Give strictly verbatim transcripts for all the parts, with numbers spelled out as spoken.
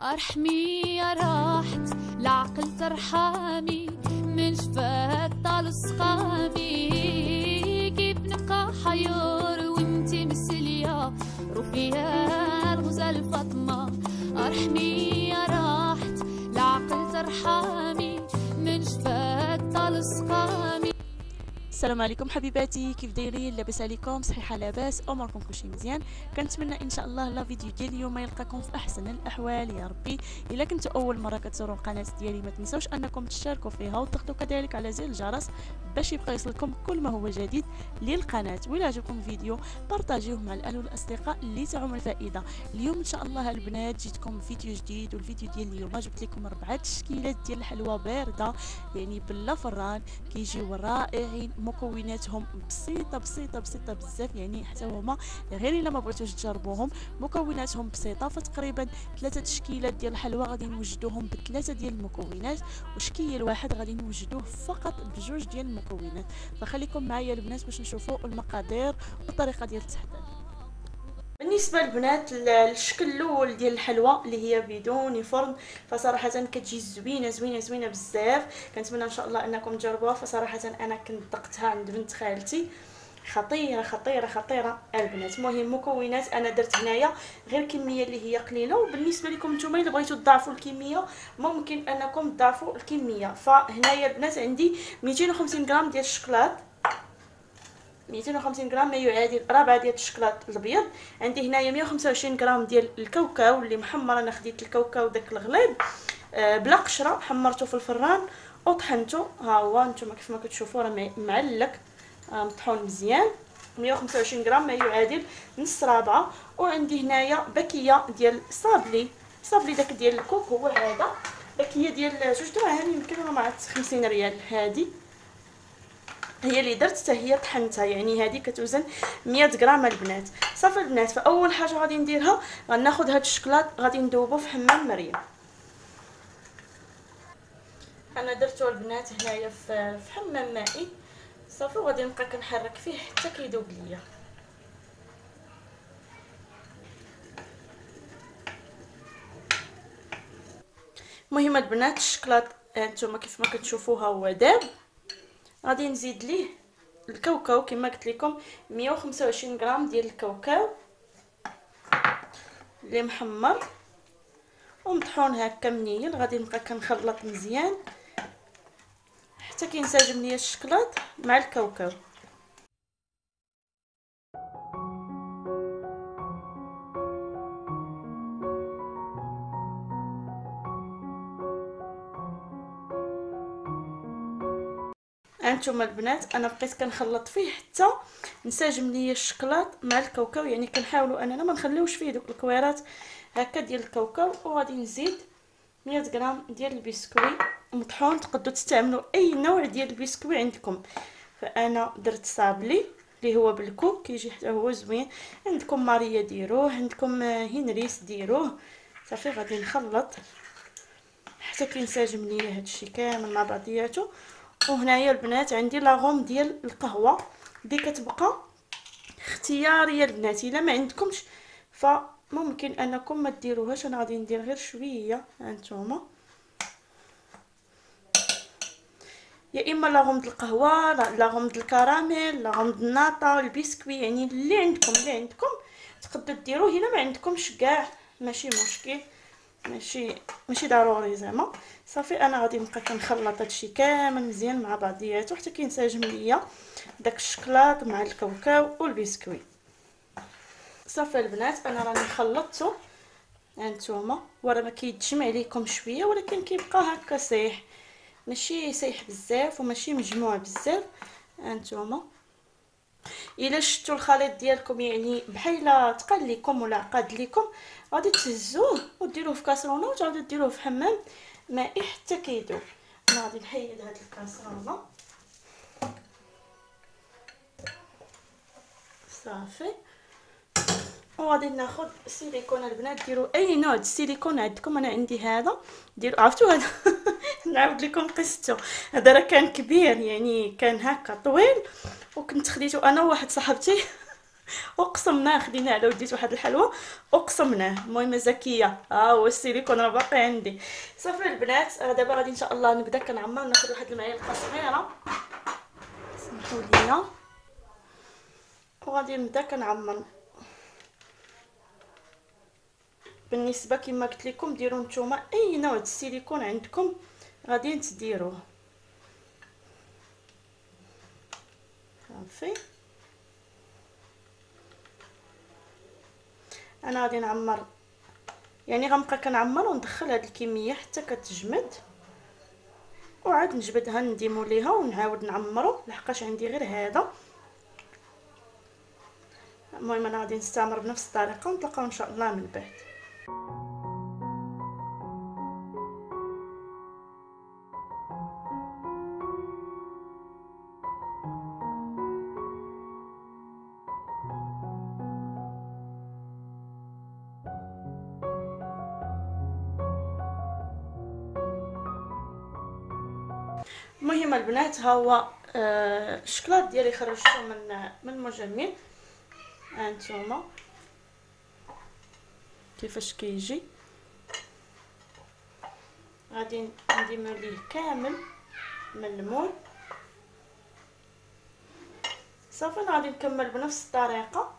ارحمي يا راحت العقل ترحمي من شفات طال سقامي كيف نبقى حيور وانتي مسلية روحي يا الغزال فاطمة. ارحمي يا راحت العقل ترحمي من شفات طال سقامي. السلام عليكم حبيباتي، كيف دايرين؟ لاباس عليكم؟ صحيحه لاباس؟ اموركم كلشي مزيان؟ كنتمنى ان شاء الله لا فيديو ديال اليوم يلقاكم في احسن الاحوال يا ربي. الا كنتوا اول مره كتزوروا القناه ديالي ما تنسوش انكم تشتركوا فيها وتضغطوا كذلك على زر الجرس باش يبقى يوصلكم كل ما هو جديد للقناه. وإلا عجبكم الفيديو بارطاجيوه مع الاهل والاصدقاء اللي تعم الفائده. اليوم ان شاء الله البنات جيتكم فيديو جديد، والفيديو ديال اليوم جبت لكم اربعه تشكيلات ديال الحلوى بارده يعني بلا فران، كيجيو رائعين، مكوناتهم بسيطه بسيطه بسيطه بزاف، يعني حتى هما غير الا ما بغيتوش تجربوهم مكوناتهم بسيطه. فتقريبا ثلاثه تشكيلات ديال الحلوى غادي نوجدوهم بثلاثه ديال المكونات، وشكيل واحد غادي نوجدوه فقط بجوج ديال المكونات. فخليكم معايا البنات باش نشوفوا المقادير والطريقه ديال التحضير. بالنسبه للبنات الشكل الاول ديال الحلوى اللي هي بدون فرن، فصراحه كتجي زوينه زوينه زوينه بزاف. كنتمنى ان شاء الله انكم تجربوها. فصراحه انا كنت ذقتها عند بنت خالتي، خطيره خطيره خطيره البنات. المهم مكونات انا درت هنايا غير كميه اللي هي قليله، وبالنسبه لكم نتوما الا بغيتوا تضاعفوا الكميه ممكن انكم تضاعفوا الكميه. فهنايا البنات عندي مئتين وخمسين غرام ديال الشكلاط، مئتين وخمسين غرام ما يعادل ربعه ديال الشكلاط الابيض. عندي هنايا مئة وخمسة وعشرين غرام ديال الكاوكاو اللي محمر، انا خديت الكاوكاو داك الغليظ آه بلا قشره، حمرته في الفران وطحنته. ها هو نتوما كيف ما كتشوفوا راه معلك آه مطحون مزيان. مئة وخمسة وعشرين غرام ما يعادل نص رابعه. وعندي هنايا باكيه ديال صابلي، صابلي داك ديال الكوك هو هذا، باكيه ديال جوج دراهم يمكن ولا ما عرفت خمسين ريال. هذه هي اللي درت حتى هي طحنتها، يعني هذه كتوزن مية غرام البنات. صافي البنات، فاول حاجه غادي نديرها غناخذ هذا الشكلاط غادي ندوبو في حمام مريم. انا درتو البنات هنايا في حمام مائي صافي، وغادي نبقى كنحرك فيه حتى كيذوب ليا. المهم البنات الشكلاط هانتوما كيف ما كتشوفوها هو داب. غادي نزيد ليه الكاوكاو كما قلت لكم مئة وخمسة وعشرين غرام ديال الكاوكاو اللي محمر ومطحون هكا منيل. غادي نبقى كنخلط مزيان حتى كينسجم ليا الشكلاط مع الكاوكاو. هانتوما البنات انا بقيت كنخلط فيه حتى انسجم ليا الشكلاط مع الكاوكاو، يعني كنحاولوا اننا ما نخليوش فيه دوك الكويرات هكا ديال الكاوكاو. وغادي نزيد مية غرام ديال البسكوي مطحون، تقدروا تستعملوا اي نوع ديال البسكوي عندكم. فانا درت صابلي اللي هو بالكوك كيجي حتى هو زوين، عندكم ماريا ديروه، عندكم هنريس ديروه. صافي غادي نخلط حتى كينسجم ليا هادشي كامل مع بعضياتو. وهنايا البنات عندي لاغوم ديال القهوه دي كتبقى اختياريه البنات، الا ما عندكمش فممكن انكم ما ديروهاش. انا غادي ندير غير شويه هانتوما، يا اما لاغوم د القهوه، لاغوم د الكراميل، لاغوم د الناطا، البسكوي، يعني اللي عندكم اللي عندكم تقدروا ديروه. الا ما عندكمش كاع ماشي مشكل، ماشي ماشي ضروري زعما. صافي انا غادي نبقى كنخلط هادشي كامل مزيان مع بعضياتو حتى كينسجم ليا داك الشكلاط مع الكاوكاو والبسكوي. صافي البنات انا راني خلطته هانتوما، وراه ما كيتجمع عليكم شويه ولكن كيبقى هكا صحيح، ماشي صحيح بزاف وماشي مجموع بزاف. هانتوما الا شفتوا الخليط ديالكم يعني بحال تقل لكم ولا عقاد لكم غادي تهزوه وديروه في كاسرونه وتعاودوا ديروه في حمام مائي حتى كيذوب. انا غادي نحيد هاد الكاسرونه صافي، وغادي ناخذ سيليكون البنات. ديروا اي نوع د السيليكون عندكم، انا عندي هذا ديروا عرفتوا هذا نعاود لكم قصته. هذا راه كان كبير يعني كان هكا طويل، وكنت خديته انا وواحد صاحبتي وقسمناه خديناه على وديت واحد الحلوه وقسمناه. المهم زكيه، ها هو السيليكون راه باقي عندي. صافي البنات، آه، دابا غادي ان شاء الله نبدا كنعمر. ناخذ واحد المعلقه صغيره، سمحوا لي، وغادي نبدا كنعمر. بالنسبه كما قلت لكم ديروا نتوما اي نوع د السيليكون عندكم غادي تديروه. صافي انا غادي نعمر، يعني غنبقى كنعمر وندخل هاد الكميه حتى كتجمد، وعاد نجبدها نديمو ليها ونعاود نعمرو لحقاش عندي غير هذا. المهم انا غادي نستمر بنفس الطريقه ونتلاقاو ان شاء الله من بعد. المهم البنات، ها هو آه الشكلاط ديالي خرجته من من المجمد. ها انتما كيفاش كيجي. غادي نديمو ليه كامل من المول. صافي انا غادي نكمل بنفس الطريقه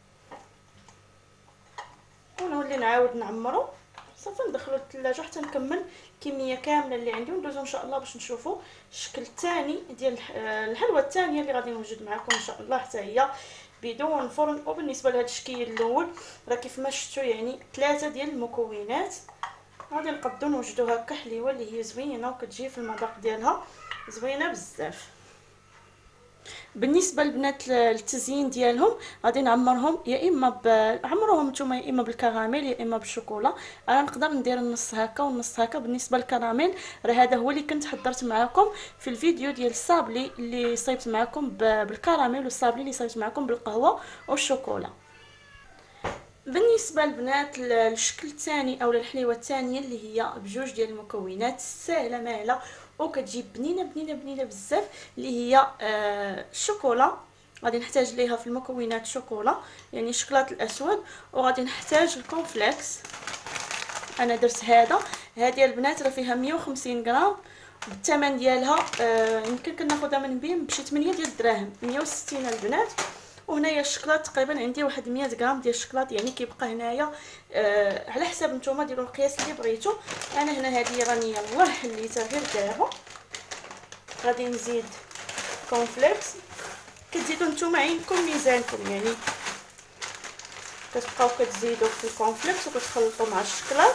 ونولي نعاود نعمرو. صافي ندخلو للثلاجه حتى نكمل الكميه كامله اللي عندي وندوزو ان شاء الله باش نشوفوا الشكل الثاني ديال الحلوه الثانيه اللي غادي نوجد معكم ان شاء الله، حتى هي بدون فرن. وبالنسبه لهذا الشكل الاول راه كيف ما شفتوا يعني ثلاثه ديال المكونات غادي نقدروا نوجدوا هكا حليوه اللي هي زوينه وكتجي في المذاق ديالها زوينه بزاف. بالنسبه للبنات التزيين ديالهم غادي نعمرهم يا اما بعمروهم نتوما يا اما بالكراميل يا اما بالشوكولا. انا نقدر ندير النص هكا والنص هكا. بالنسبه للكراميل راه هذا هو اللي كنت حضرت معكم في الفيديو ديال الصابلي اللي صايبت معكم بالكراميل والصابلي اللي صايبت معكم بالقهوه والشوكولا. بالنسبه للبنات الشكل الثاني او الحليوه الثانيه اللي هي بجوج ديال المكونات ساهله ماهله وكتجي بنينه بنينه بنينه بزاف، اللي هي آه الشوكولا. غادي نحتاج ليها في المكونات شوكولا يعني الشوكولاط الاسود، وغادي نحتاج الكونفليكس. انا درت هذا هذه البنات راه فيها مية وخمسين غرام، الثمن ديالها آه يمكن كناخذها من بين بشي ثمانية ديال الدراهم، مية وستين البنات. وهنايا الشكلاط تقريبا عندي واحد مية غرام ديال الشكلاط، يعني كيبقى هنايا آه على حساب نتوما ديروا القياس اللي بغيتو. انا هنا هذه راني يلاه حليتها غير دابا. غادي نزيد كونفليكس، كتزيدوا نتوما عينكم ميزانكم، يعني كتبقاو كتزيدوا في الكونفليكس وكتخلطوا مع الشكلاط.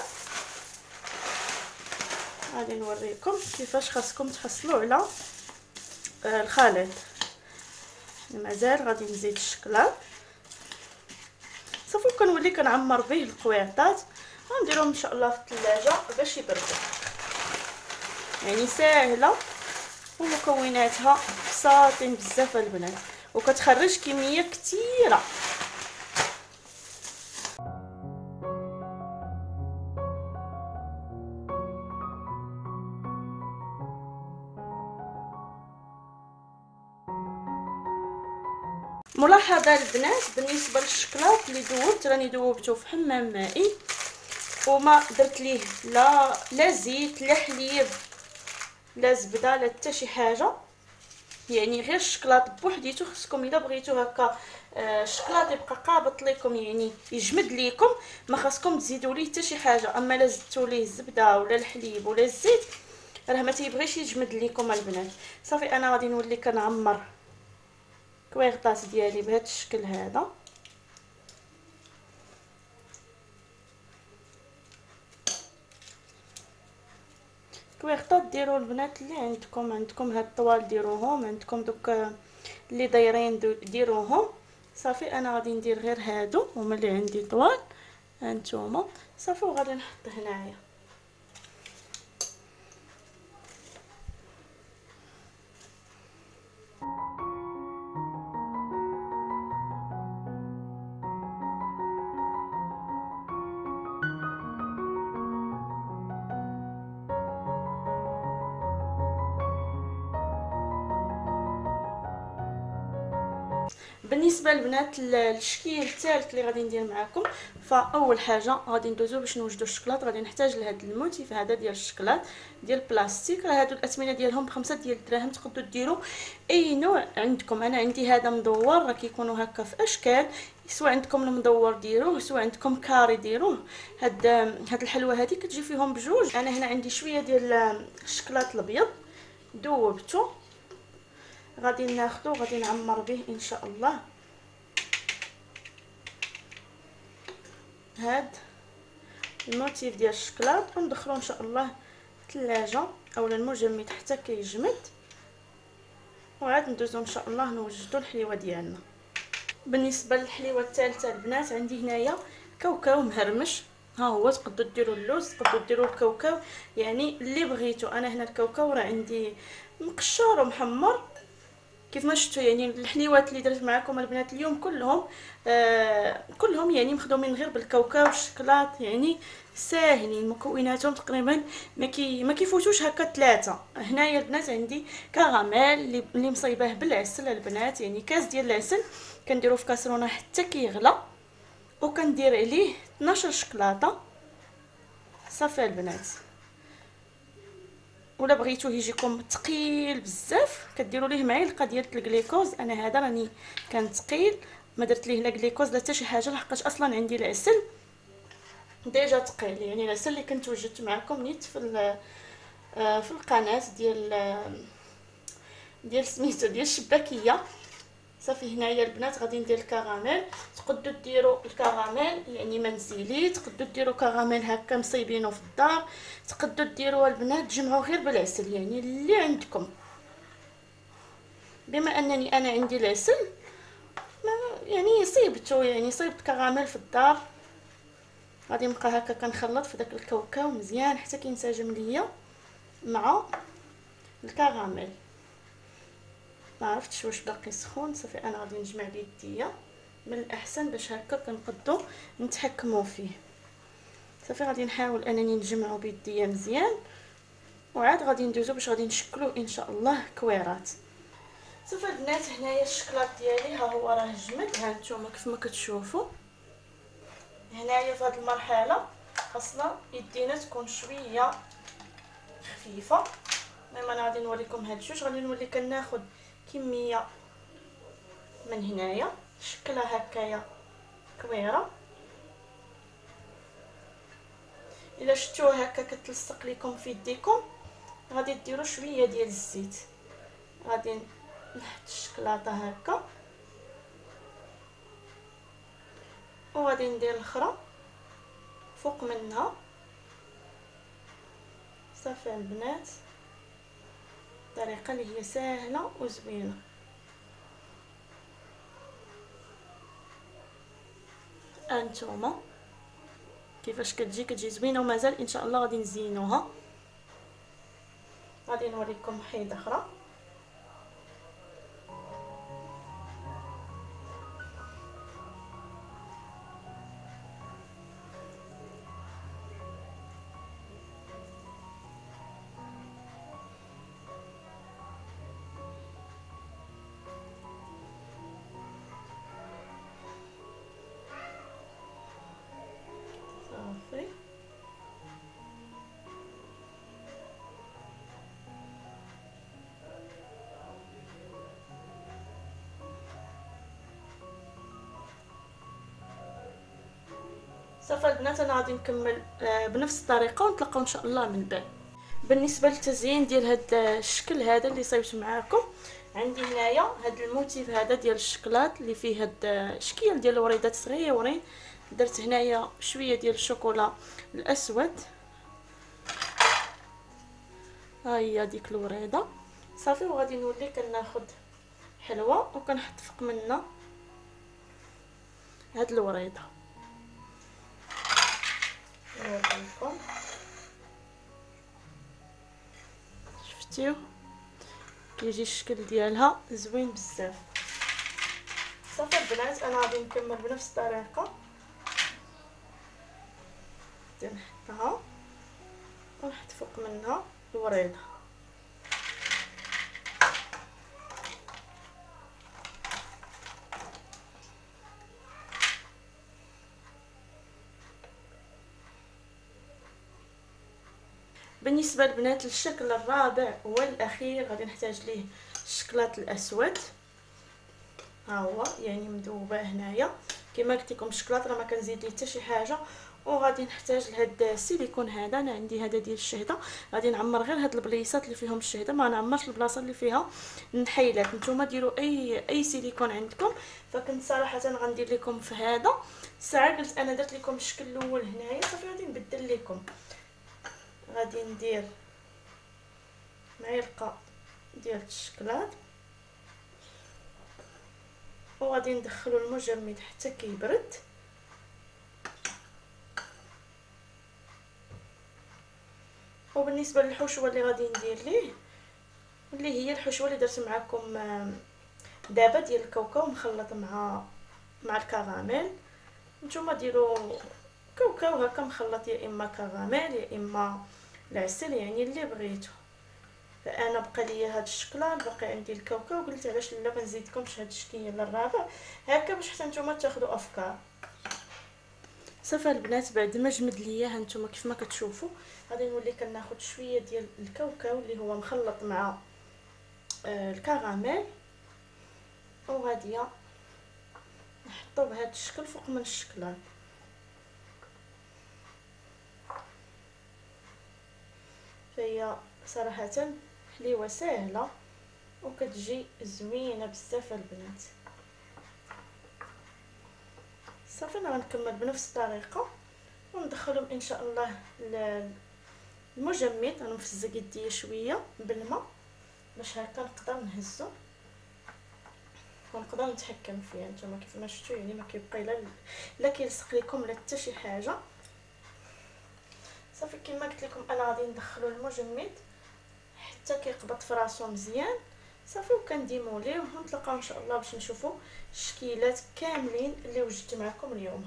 غادي نوريكم كيفاش خاصكم تحصلوا على آه الخليط. مازال غادي نزيد الشكلاط صافي، وكنولي كنعمر به القويطات ونديرهم ان شاء الله في الثلاجه باش يبردوا. يعني ساهله ومكوناتها بساطين بزاف البنات وكتخرج كميه كثيره. ملاحظه البنات بالنسبه للشكلاط اللي ذوبت، راني ذوبته في حمام مائي وما درت ليه لا لا زيت لا حليب لا زبده لا حتى شي حاجه، يعني غير الشكلاط بوحديتو. خصكم الا بغيتو هكا آه الشكلاط يبقى قابط لكم يعني يجمد ليكم، ما خاصكم تزيدوا ليه حتى شي حاجه. اما لا زدتوا ليه الزبده ولا الحليب ولا الزيت راه ما تيبغيش يجمد ليكم البنات. صافي انا غادي نولي كنعمر كويغطاس ديالي بهذا الشكل هذا. كويغطات ديروا البنات اللي عندكم، عندكم هاد الطوال ديروهم، عندكم دوك اللي دايرين ديروهم. صافي انا غادي ندير غير هادو هما اللي عندي طوال هانتوما. صافي وغادي نحط هنايا بالنسبه للبنات الشكل الثالث اللي غادي ندير معكم، فاول حاجه غادي ندوزو باش نوجدوا الشكلاط. غادي نحتاج لهذا الموتيف هذا ديال الشكلاط ديال البلاستيك. راه هادو الاثمنه ديالهم بخمسة ديال الدراهم، تقدروا ديروا اي نوع عندكم. انا عندي هذا مدور، راه كيكونوا هكا في اشكال، سواء عندكم المدور ديروه، سواء عندكم كاري ديروه. هاد هاد الحلوه هذه كتجي فيهم بجوج. انا هنا عندي شويه ديال الشكلاط الابيض ذوبته، غادي ناخذو غادي نعمر به ان شاء الله هاد الموتيف ديال الشكلاط، وندخلو ان شاء الله الثلاجه اولا المجمد حتى كيجمد، وعاد ندوزو ان شاء الله نوجدو الحليوه ديالنا. بالنسبه للحليوه الثالثه البنات، عندي هنايا كاوكاو مهرمش. ها هو، تقدروا ديروا اللوز، تقدروا ديروا الكاوكاو، يعني اللي بغيتو. انا هنا الكاوكاو راه عندي مقشر ومحمر كيف ما شفتوا. يعني الحليوات اللي درت معكم البنات اليوم كلهم آه كلهم يعني مخدومين غير بالكاوكاو والشكلاط، يعني ساهلين، مكوناتهم تقريبا ما كي ما كيفوتوش هكا ثلاثه. هنايا البنات عندي كراميل اللي مصايباه بالعسل البنات، يعني كاس ديال العسل كنديرو في كاسرونه حتى كيغلى، وكندير عليه اثناش شكلاطه صافي البنات. ولا بغيتوه يجيكم ثقيل بزاف كديروا ليه معلقه ديال الجليكوز. انا هذا راني كان ثقيل، ما درت ليه لا جليكوز لا حتى شي حاجه، لحقاش اصلا عندي العسل ديجا ثقيل. يعني العسل اللي كنت وجدت معكم نيت في في القناه ديال ديال سميتو ديال الشباكيه صافي. هنايا البنات غادي ندير الكراميل. تقدروا ديروا الكراميل يعني منزلي، تقدروا ديروا كراميل هكا مصيبينه في الدار، تقدروا ديروا البنات تجمعوا غير بالعسل، يعني اللي عندكم. بما انني انا عندي العسل يعني صيبتو، يعني صيبت كراميل في الدار. غادي نبقى هكا كنخلط في داك الكاوكاو مزيان حتى كينسجم ليا مع الكراميل. ما عرفتش واش باقي سخون، صافي انا غادي نجمع بيديا من الاحسن باش هكا كنقدو نتحكموا فيه. صافي غادي نحاول انني نجمعو بيديا مزيان، وعاد غادي ندوزو باش غادي نشكلو ان شاء الله كويرات. صافي البنات، هنايا الشكلاط ديالي ها هو راه جمد، ها نتوما كيف ما كتشوفوا. هنايا في هذه المرحله خاصنا يدينا تكون شويه خفيفه. المهم انا غادي نوريكم هاد الجوج، غادي نولي كناخذ كميه من هنايا شكلها هكايا كويره. الا شفتوها هكا كتلصق لكم في يديكم غادي ديروا شويه ديال الزيت. غادي نحط الشكلاطه هكا وغادي ندير الاخرى فوق منها صافي البنات. طريقه اللي هي سهله وزوينه. انتوما كيفاش كتجي كتجي زوينه، ومازال ان شاء الله غادي نزينوها. غادي نوريكم حيده اخرى. صافي صافي البنات، انا غادي نكمل بنفس الطريقه ونتلاقاو ان شاء الله من بعد. بالنسبه للتزيين ديال هذا الشكل هذا اللي صايبت معاكم، عندي هنايا هذا الموتيف هذا ديال الشكلاط اللي فيه هذا الشكل ديال الوريدات صغيورين. درت هنايا شويه ديال الشوكولا الاسود، ها هي ديك الوريده صافي. وغادي نولي كناخذ حلوه وكنحط فوق منها هاد الوريده. نوريكم شفتيو كيجي الشكل ديالها زوين بزاف. صافي البنات، انا غادي نكمل بنفس الطريقه. نحطها ونحط فوق منها الوريده. بالنسبه البنات للشكل الرابع والاخير غادي نحتاج ليه الشكلاط الاسود، ها هو يعني مذوبه هنايا كما قلت لكم. الشكلاط راه ما كنزيد ليه حتى شي حاجه. وغادي نحتاج لهاد السيليكون هذا، انا عندي هذا ديال الشهده، غادي نعمر غير هاد البليصات اللي فيهم الشهده، ما نعمرش البلاصه اللي فيها النحيلات. نتوما ديروا اي اي سيليكون عندكم. فكنت صراحه غندير لكم في هذا الساعه، قلت انا درت لكم الشكل الاول هنايا صافي غادي نبدل لكم. غادي ندير معلقه ديال الشكلاط وغادي ندخلو المجمد حتى كيبرد. وبالنسبه للحشوه اللي غادي ندير ليه، اللي هي الحشوه اللي درت معكم دابا ديال الكاوكاو مخلط مع مع الكراميل. نتوما ديروا كاوكاو هكا مخلط، يا اما كراميل يا اما العسل، يعني اللي بغيتو. فانا بقى ليا هاد الشكلاط، باقي عندي الكاوكاو، قلت علاش لا ما نزيدكمش هاد الشكل الرابع هكا باش حتى نتوما تاخذوا افكار. صافي البنات بعد ما جمد ليا هانتوما كيف ما كتشوفوا، غادي نولي كناخذ شويه ديال الكاوكاو اللي هو مخلط مع آه الكراميل، وغادي نحطو بهذا الشكل فوق من الشكلاط. فهي صراحه حليوه ساهله وكتجي زوينه بزاف البنات. صافي انا غنكمل بنفس الطريقه وندخلهم ان شاء الله المجمد. انا مفزق يديا شويه بالماء باش هكا نقدر نهزو ونقدر نتحكم فيه. نتوما كيف ما شفتوا يعني ما كيبقى لا لا كيلصق لكم لا حتى شي حاجه. صافي كما قلت لكم انا غادي ندخلو المجمد حتى كيقبض في راسو مزيان. صافي وكنديمو ليه ونتلاقاو ان شاء الله باش نشوفوا الشكيلات كاملين اللي وجدت معكم اليوم.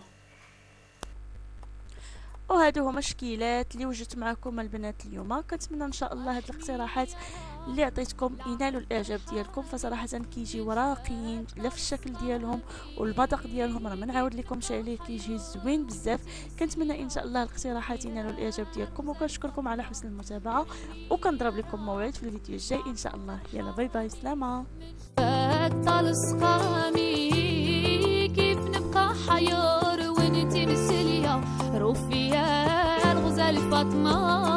وهادو هما الشكيلات اللي وجدت معكم البنات اليوم. كنتمنى ان شاء الله هاد الاقتراحات اللي عطيتكم ينالوا الاعجاب ديالكم، فصراحه كيجيو راقيين لا في الشكل ديالهم والمذاق ديالهم راه ما نعاود لكمش عليه، كيجي زوين بزاف. كنتمنى ان شاء الله الاقتراحات ينالوا الاعجاب ديالكم، وكنشكركم على حسن المتابعه، وكنضرب لكم موعد في الفيديو الجاي ان شاء الله. يلا باي باي، سلامه. كيف نبقى حيار وانتي مسليه روفي يا الغزال فاطمه.